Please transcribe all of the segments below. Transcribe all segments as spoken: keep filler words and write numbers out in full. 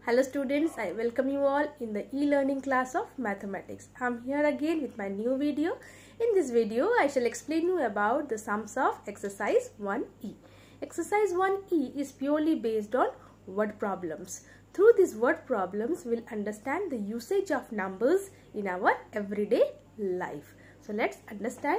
Hello students, I welcome you all in the e-learning class of mathematics. I am here again with my new video. In this video, I shall explain you about the sums of exercise one E. Exercise one E is purely based on word problems. Through these word problems, we will understand the usage of numbers in our everyday life. So let's understand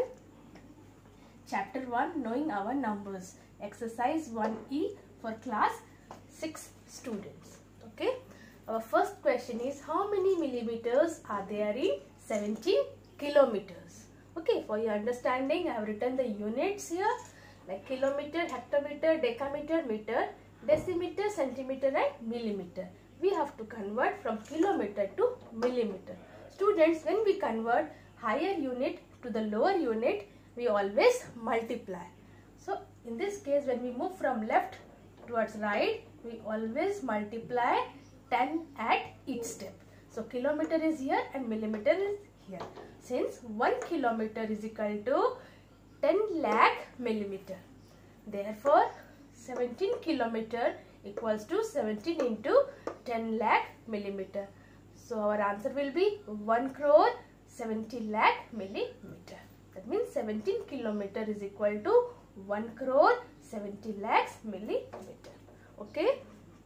chapter one, knowing our numbers. Exercise one E for class six students. Okay, our first question is how many millimeters are there in seventeen kilometers? Okay, for your understanding, I have written the units here like kilometer, hectometer, decameter, meter, decimeter, centimeter and millimeter. We have to convert from kilometer to millimeter. Students, when we convert higher unit to the lower unit, we always multiply. So, in this case, when we move from left towards right, we always multiply ten at each step. So, kilometer is here and millimeter is here. Since one kilometer is equal to ten lakh millimeter. Therefore, seventeen kilometer equals to seventeen into ten lakh millimeter. So, our answer will be one crore seventy lakh millimeter. That means seventeen kilometer is equal to one crore seventy lakhs millimeter. Okay.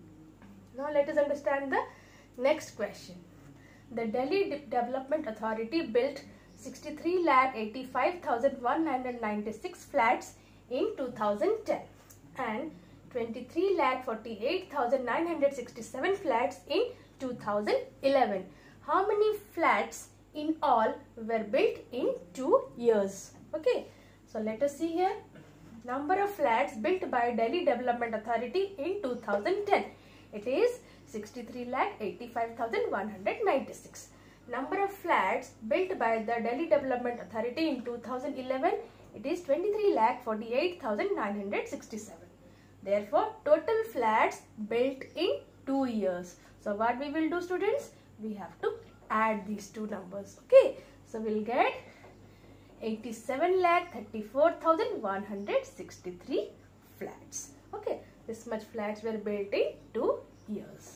Now let us understand the next question. The Delhi De Development Authority built sixty-three lakh eighty-five thousand one hundred ninety-six flats in two thousand ten and twenty-three lakh forty-eight thousand nine hundred sixty-seven flats in two thousand eleven. How many flats in all were built in two years? Okay. So let us see here. Number of flats built by Delhi Development Authority in two thousand ten. It is sixty-three lakh eighty-five thousand one hundred ninety-six. Number of flats built by the Delhi Development Authority in two thousand eleven. It is twenty-three lakh forty-eight thousand nine hundred sixty-seven. Therefore, total flats built in two years. So, what we will do, students? We have to add these two numbers. Okay. So, we will get eighty-seven lakh thirty-four thousand one hundred sixty-three flats. Okay, this much flats were built in two years.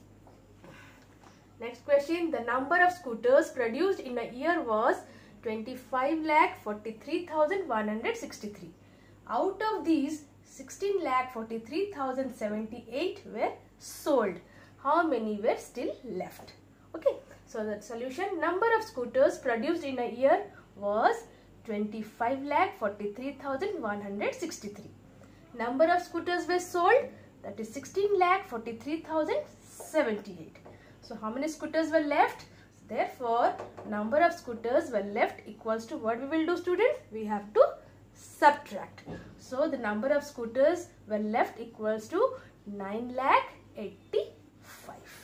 Next question, the number of scooters produced in a year was twenty-five lakh forty-three thousand one hundred sixty-three. Out of these, sixteen lakh forty-three thousand seventy-eight were sold. How many were still left? Okay, so the solution, number of scooters produced in a year was twenty-five lakh forty-three thousand one hundred sixty-three. Number of scooters were sold, that is sixteen lakh forty-three thousand seventy-eight. So how many scooters were left? Therefore, number of scooters were left equals to what we will do, students? We have to subtract. So the number of scooters were left equals to nine lakh eighty-five.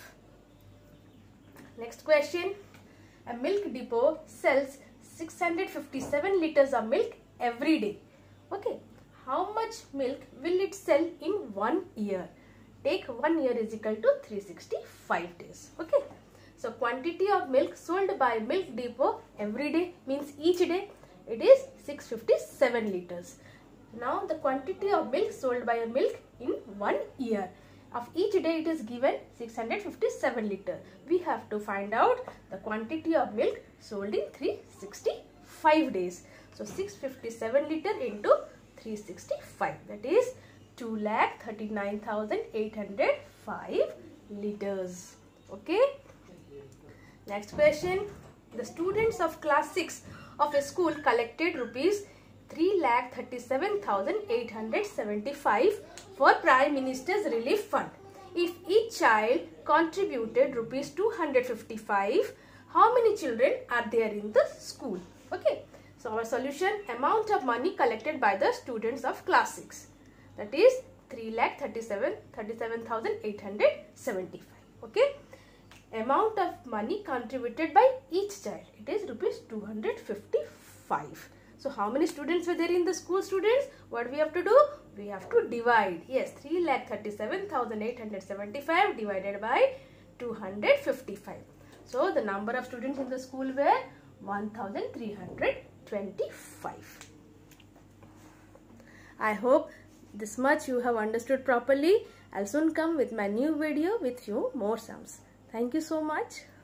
Next question, a milk depot sells six hundred fifty-seven liters of milk every day. Okay, how much milk will it sell in one year? Take one year is equal to three hundred sixty-five days. Okay, so quantity of milk sold by milk depot every day means each day it is six hundred fifty-seven liters. Now the quantity of milk sold by a milk in one year. Of each day it is given six hundred fifty-seven liter. We have to find out the quantity of milk sold in three hundred sixty-five days. So six hundred fifty-seven liter into three hundred sixty-five, that is two lakh thirty-nine thousand eight hundred five liters. Okay. Next question. The students of class six of a school collected rupees three lakh thirty-seven thousand eight hundred seventy-five for Prime Minister's Relief Fund. If each child contributed rupees two hundred fifty-five, how many children are there in the school? Okay. So our solution, amount of money collected by the students of class six, that is three lakh thirty-seven thousand eight hundred seventy-five. Okay. Amount of money contributed by each child, it is rupees two hundred fifty-five. So how many students were there in the school, students? What we have to do? We have to divide. Yes, three lakh thirty-seven thousand eight hundred seventy-five divided by two hundred fifty-five. So the number of students in the school were one thousand three hundred twenty-five. I hope this much you have understood properly. I'll soon come with my new video with few more sums. Thank you so much.